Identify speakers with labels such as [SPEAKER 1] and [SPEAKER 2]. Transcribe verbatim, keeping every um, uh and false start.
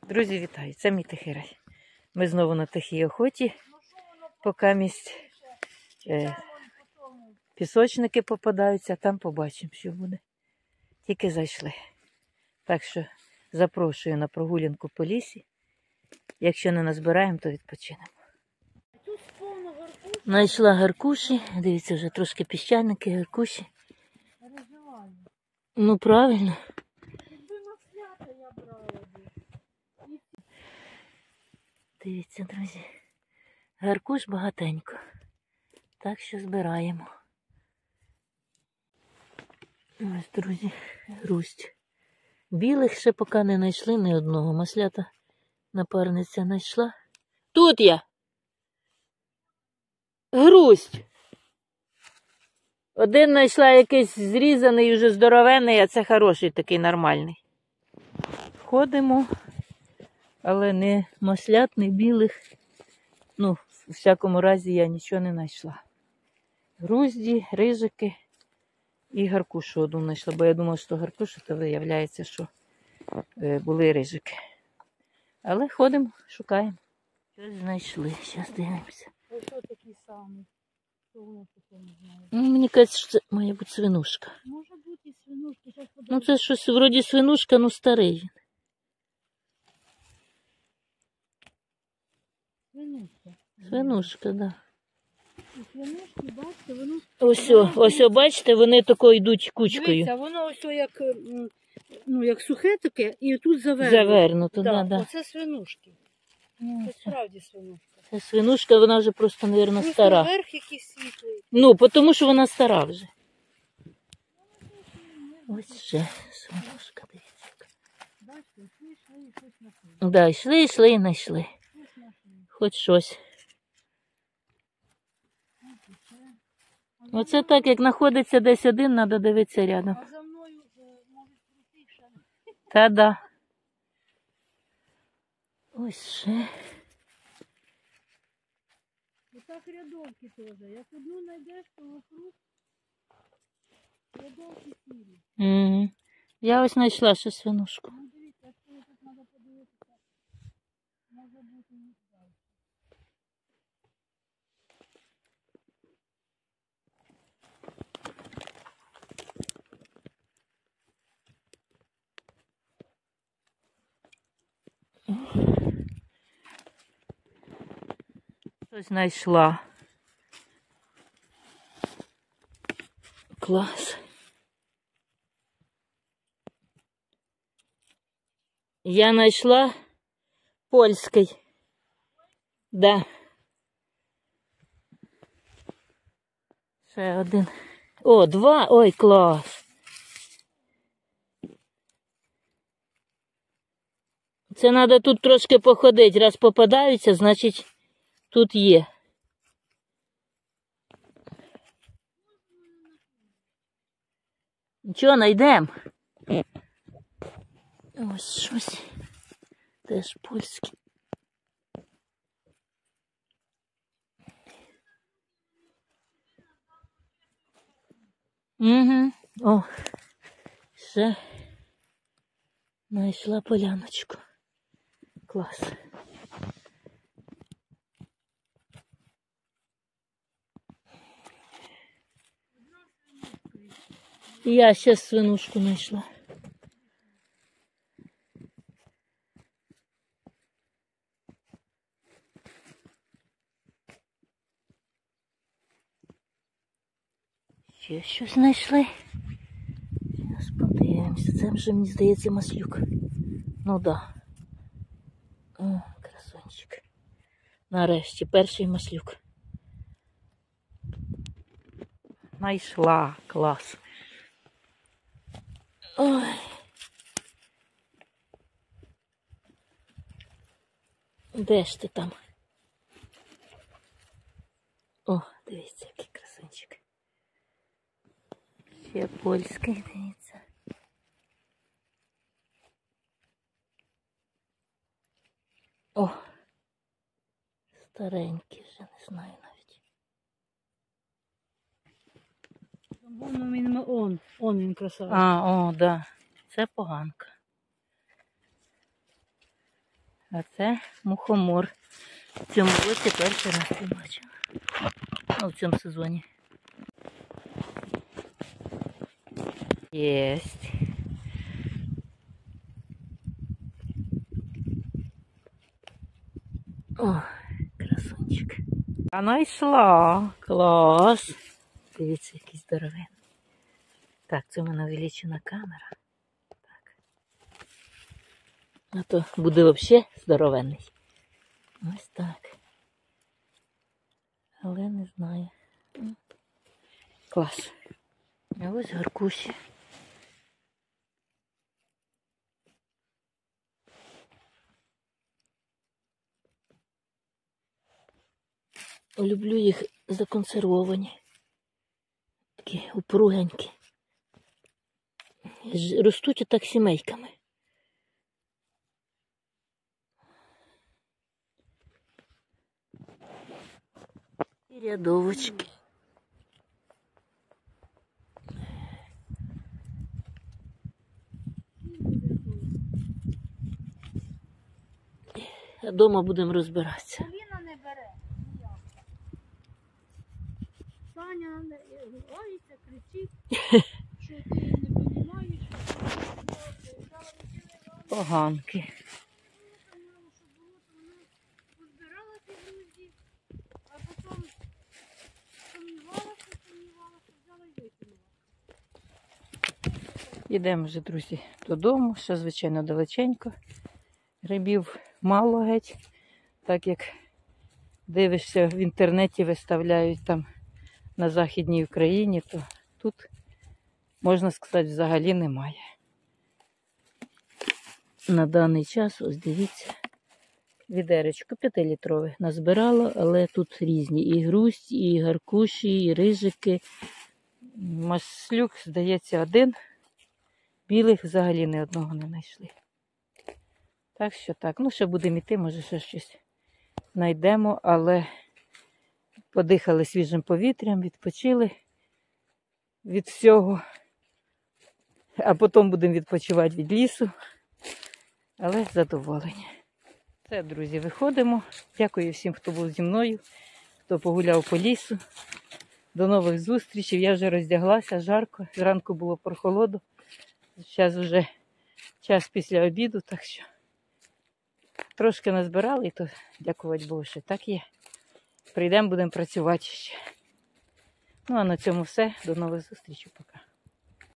[SPEAKER 1] Друзі, вітаю! Це мій тихий рай. Ми знову на тихій охоті, поки місць е, пісочники попадаються, там побачимо, що буде. Тільки зайшли. Так що запрошую на прогулянку по лісі. Якщо не назбираємо, то відпочинемо. Знайшла гаркуші. Дивіться, вже трошки піщаники, гаркуші. Ну, правильно. Дивіться, друзі, гаркуш багатенько, так що збираємо. Ось, друзі, грусть. Білих ще поки не знайшли ні одного. Маслята напарниця знайшла. Тут я! Грусть! Один знайшла якийсь зрізаний, вже здоровенний, а це хороший такий, нормальний. Ходимо. Але не маслят, не білих. Ну, в всякому разі, я нічого не знайшла. Грузді, рижики і гаркушу одну знайшла. Бо я думала, що гаркушу, то виявляється, що е, були рижики. Але ходимо, шукаємо. Щось знайшли, зараз дивимося.
[SPEAKER 2] Ось такий самий. Що воно таке, не знаю.
[SPEAKER 1] Ну, мені кажуть, що це має бути свинушка.
[SPEAKER 2] Може бути і свинушка. Зараз
[SPEAKER 1] Ну, це щось вроді свинушка, ну старий.
[SPEAKER 2] Свинушка.
[SPEAKER 1] Свинушка, так. Да.
[SPEAKER 2] Свинушки, бачите, воно...
[SPEAKER 1] Ось, ось, ось, бачите, вони тако йдуть кучкою.
[SPEAKER 2] Дивіться, воно ось як, ну, як сухе таке, і тут завернуто.
[SPEAKER 1] Завернуто,
[SPEAKER 2] да,
[SPEAKER 1] да, да.
[SPEAKER 2] Оце свинушки. Це справді свинушка.
[SPEAKER 1] Це свинушка, вона вже просто, мабуть,
[SPEAKER 2] Просто
[SPEAKER 1] стара.
[SPEAKER 2] верх якийсь світлий.
[SPEAKER 1] Ну, тому що вона стара вже. Ось ще свинушка, дивіться.
[SPEAKER 2] Бачите, йшли, йшли і щось знайшли.
[SPEAKER 1] Так, да, йшли, йшли і знайшли. Хоч щось. Оце так, як знаходиться десь один, треба дивитися рядом.
[SPEAKER 2] А за мною можуть прийти ще.
[SPEAKER 1] Та да. Ось ще.
[SPEAKER 2] Отак рядовки теж. Як одну знайдеш, то вокруг рядовки сірі.
[SPEAKER 1] Угу. Я ось знайшла ще свинушку.
[SPEAKER 2] Ну дивіться, що тут треба подивитися. Може бути не так.
[SPEAKER 1] Ось знайшла. Клас. Я знайшла польський. Да. Ще один. О, два. Ой, клас. Це треба тут трошки походити. Раз попадаються, значить тут є. Нічого, знайдемо. Ось щось. Теж польське. Угу. О, ще знайшла поляночку. Клас. Я ще свинушку знайшла. Ще щось знайшли. Зараз подивимося. Це вже, мені здається, маслюк. Ну да. О, красунчик. Нарешті, перший маслюк. Знайшла. Клас. Ой. Де ж ти там? О, дивіться, який красунчик. Ще польський, дивіться. О, старенький вже, не знаю навіть.
[SPEAKER 2] Вон він, он, он він красавець.
[SPEAKER 1] А, о, да. Це поганка. А це мухомор. В цьому році перший раз побачила. Ну, в цьому сезоні. Єсть. О, красунчик. А знайшла. Клас. Дивіться, який здоровенний. Так, це в мене увеличена камера. Так. А то буде взагалі здоровенний. Ось так. Але не знаю. Клас. А ось гаркуші. Люблю їх законсервовані. Такі упругенькі. Ростуть отак сімейками. І рядовочки. А дома будемо розбиратися.
[SPEAKER 2] Поліна не бере. Ніяк. Саня лається, кричить, що ти не розумієш, що ти
[SPEAKER 1] Поганки.
[SPEAKER 2] позбиралася друзі, а потім сумнівалася, сумнівалася, взяла і викинула.
[SPEAKER 1] Йдемо вже, друзі, додому. Ще, звичайно, далеченько. Грибів мало геть. Так як дивишся, в інтернеті виставляють там на Західній Україні, то тут, можна сказати, взагалі немає. На даний час, ось дивіться, відеречко п'ятилітрове назбирала, але тут різні. І грусть, і гаркуші, і рижики. Маслюк, здається, один. Білих взагалі ні одного не знайшли. Так що так. Ну, ще будемо йти, може ще щось знайдемо, але подихали свіжим повітрям, відпочили від всього. А потім будемо відпочивати від лісу. Але задоволені. Все, друзі, виходимо. Дякую всім, хто був зі мною, хто погуляв по лісу. До нових зустрічей. Я вже роздяглася, жарко. Зранку було прохолоду. Зараз вже час після обіду, так що трошки назбирали, і то дякувати Богу, що так є. Прийдемо, будемо працювати ще. Ну, а на цьому все. До нових зустрічей. Пока.